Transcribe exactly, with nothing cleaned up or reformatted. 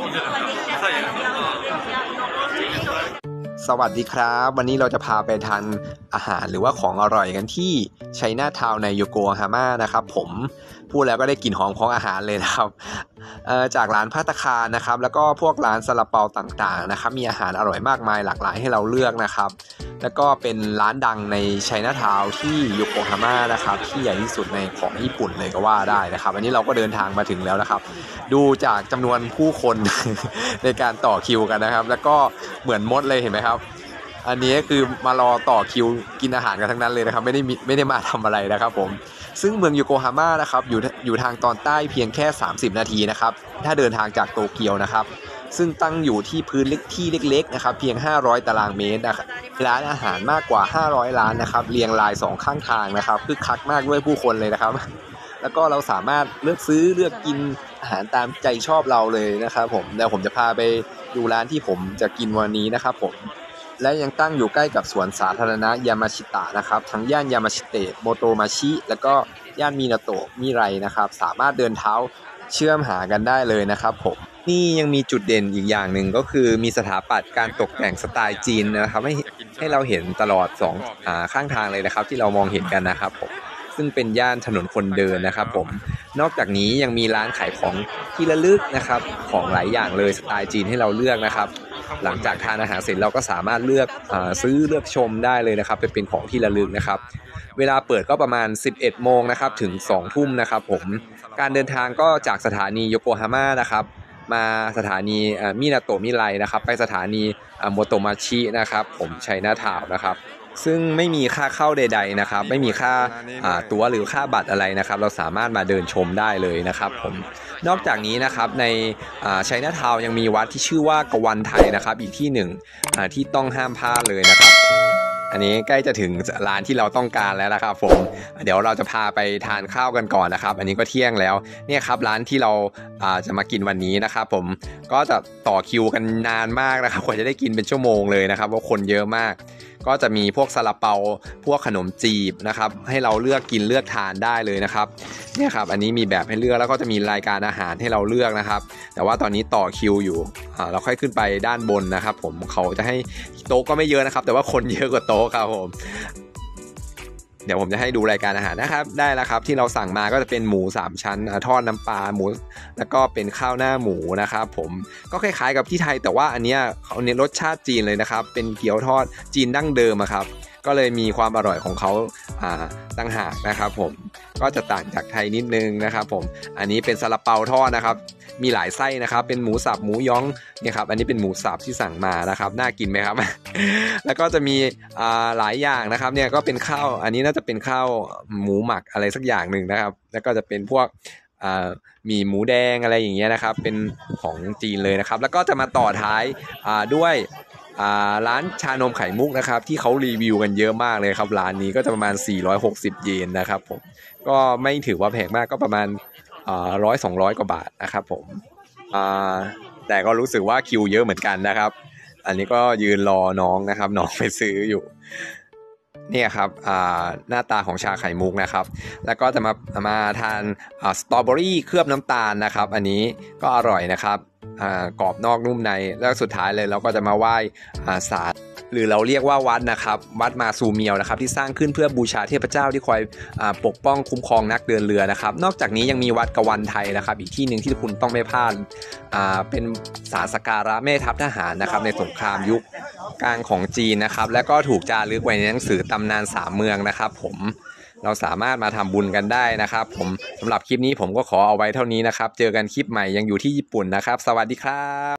สวัสดีครับวันนี้เราจะพาไปทานอาหารหรือว่าของอร่อยกันที่ไชน่าทาวน์ในโยโกฮาม่านะครับผมพูดแล้วก็ได้กลิ่นหอมของอาหารเลยนะครับจากร้านภัตตาคารนะครับแล้วก็พวกร้านซาลาเปาต่างๆนะครับมีอาหารอร่อยมากมายหลากหลายให้เราเลือกนะครับแล้วก็เป็นร้านดังในไชน่าทาวน์ที่โยโกฮาม่านะครับที่ใหญ่ที่สุดในของญี่ปุ่นเลยก็ว่าได้นะครับอันนี้เราก็เดินทางมาถึงแล้วนะครับดูจากจำนวนผู้คน ในการต่อคิวกันนะครับแล้วก็เหมือนมดเลยเห็นไหมครับอันนี้คือมารอต่อคิวกินอาหารกันทั้งนั้นเลยนะครับไม่ได้ไม่ได้มาทำอะไรนะครับผมซึ่งเมืองโยโกฮาม่านะครับอยู่อยู่ทางตอนใต้เพียงแค่สามสิบนาทีนะครับถ้าเดินทางจากโตเกียวนะครับซึ่งตั้งอยู่ที่พื้นเล็กที่เล็กๆนะครับเพียงห้าร้อยตารางเมตรนะครับร้านอาหารมากกว่าห้าร้อยร้านนะครับเรียงรายสองข้างทางนะครับคึกคักมากด้วยผู้คนเลยนะครับแล้วก็เราสามารถเลือกซื้อเลือกกินอาหารตามใจชอบเราเลยนะครับผมเดี๋ยวผมจะพาไปดูร้านที่ผมจะกินวันนี้นะครับผมและยังตั้งอยู่ใกล้กับสวนสาธารณะยามาชิตะนะครับทั้งย่านยามาชิเตะโมโตมาชิแล้วก็ย่านมินาโตะมิไรนะครับสามารถเดินเท้าเชื่อมหากันได้เลยนะครับผมนี่ยังมีจุดเด่นอีกอย่างหนึ่งก็คือมีสถาปัตย์การตกแต่งสไตล์จีนนะครับให้ให้เราเห็นตลอดสองอ่าข้างทางเลยนะครับที่เรามองเห็นกันนะครับผมซึ่งเป็นย่านถนนคนเดินนะครับผมนอกจากนี้ยังมีร้านขายของที่ระลึกนะครับของหลายอย่างเลยสไตล์จีนให้เราเลือกนะครับหลังจากทานอาหารเสร็จเราก็สามารถเลือกอ่าซื้อเลือกชมได้เลยนะครับเป็นของที่ระลึกนะครับเวลาเปิดก็ประมาณสิบเอ็ดโมงนะครับถึงสองทุ่มนะครับผมการเดินทางก็จากสถานีโยโกฮาม่านะครับมาสถานีมินาโตะมิไรนะครับไปสถานีโมโตมาชินะครับผมไชน่าทาวน์นะครับซึ่งไม่มีค่าเข้าใดๆนะครับไม่มีค่าตั๋วหรือค่าบัตรอะไรนะครับเราสามารถมาเดินชมได้เลยนะครับผมนอกจากนี้นะครับในไชน่าทาวน์ยังมีวัดที่ชื่อว่ากวันไทนะครับอีกที่หนึ่งที่ต้องห้ามพลาดเลยนะครับอันนี้ใกล้จะถึงร้านที่เราต้องการแล้วนะครับผมเดี๋ยวเราจะพาไปทานข้าวกันก่อนนะครับอันนี้ก็เที่ยงแล้วเนี่ยครับร้านที่เราจะมากินวันนี้นะครับผมก็จะต่อคิวกันนานมากนะครับกว่าจะได้กินเป็นชั่วโมงเลยนะครับเพราะคนเยอะมากก็จะมีพวกซาลาเปาพวกขนมจีบนะครับให้เราเลือกกินเลือกทานได้เลยนะครับเนี่ยครับอันนี้มีแบบให้เลือกแล้วก็จะมีรายการอาหารให้เราเลือกนะครับแต่ว่าตอนนี้ต่อคิวอยู่เราค่อยขึ้นไปด้านบนนะครับผมเขาจะให้โต๊ะก็ไม่เยอะนะครับแต่ว่าคนเยอะกว่าโต๊ะครับผมเดี๋ยวผมจะให้ดูรายการอาหารนะครับได้แล้วครับที่เราสั่งมาก็จะเป็นหมูสามชั้นทอดน้ำปลาหมูแล้วก็เป็นข้าวหน้าหมูนะครับผมก็คล้ายๆกับที่ไทยแต่ว่าอันเนี้ยเขาเน้นรสชาติจีนเลยนะครับเป็นเกี๊ยวทอดจีนดั้งเดิมครับก็เลยมีความอร่อยของเขาอ่าต่างหากนะครับผมก็จะต่างจากไทยนิดนึงนะครับผมอันนี้เป็นซาลาเปาทอดนะครับมีหลายไส้นะครับเป็นหมูสับหมูย้องเนี่ยครับอันนี้เป็นหมูสับที่สั่งมานะครับน่ากินไหมครับ แล้วก็จะมีอ่าหลายอย่างนะครับเนี่ยก็เป็นข้าวอันนี้น่าจะเป็นข้าวหมูหมักอะไรสักอย่างหนึ่งนะครับแล้วก็จะเป็นพวกอ่ามีหมูแดงอะไรอย่างเงี้ยนะครับเป็นของจีนเลยนะครับแล้วก็จะมาต่อท้ายอ่าด้วยร้านชานมไข่มุกนะครับที่เขารีวิวกันเยอะมากเลยครับร้านนี้ก็จะประมาณสี่ร้อยหกสิบเยนนะครับผมก็ไม่ถือว่าแพงมากก็ประมาณร้อยสองร้อยกว่าบาทนะครับผมแต่ก็รู้สึกว่าคิวเยอะเหมือนกันนะครับอันนี้ก็ยืนรอน้องนะครับน้องไปซื้ออยู่เนี่ยครับหน้าตาของชาไข่มุกนะครับแล้วก็จะมามาทานสตรอเบอรี่เคลือบน้ำตาลนะครับอันนี้ก็อร่อยนะครับกรอบนอกนุ่มในแล้วสุดท้ายเลยเราก็จะมาไหว้ศาลหรือเราเรียกว่าวัดนะครับวัดมาซูเมียวนะครับที่สร้างขึ้นเพื่อบูชาเทพเจ้าที่คอยปกป้องคุ้มครองนักเดินเรือนะครับนอกจากนี้ยังมีวัดกวันไทยนะครับอีกที่หนึ่งที่คุณต้องไม่พลาดเป็นศาลสักการะแม่ทัพทหารนะครับในสงครามยุคกลางของจีนนะครับและก็ถูกจารึกไว้ในหนังสือตำนานสามเมืองนะครับผมเราสามารถมาทำบุญกันได้นะครับผมสำหรับคลิปนี้ผมก็ขอเอาไว้เท่านี้นะครับเจอกันคลิปใหม่ยังอยู่ที่ญี่ปุ่นนะครับสวัสดีครับ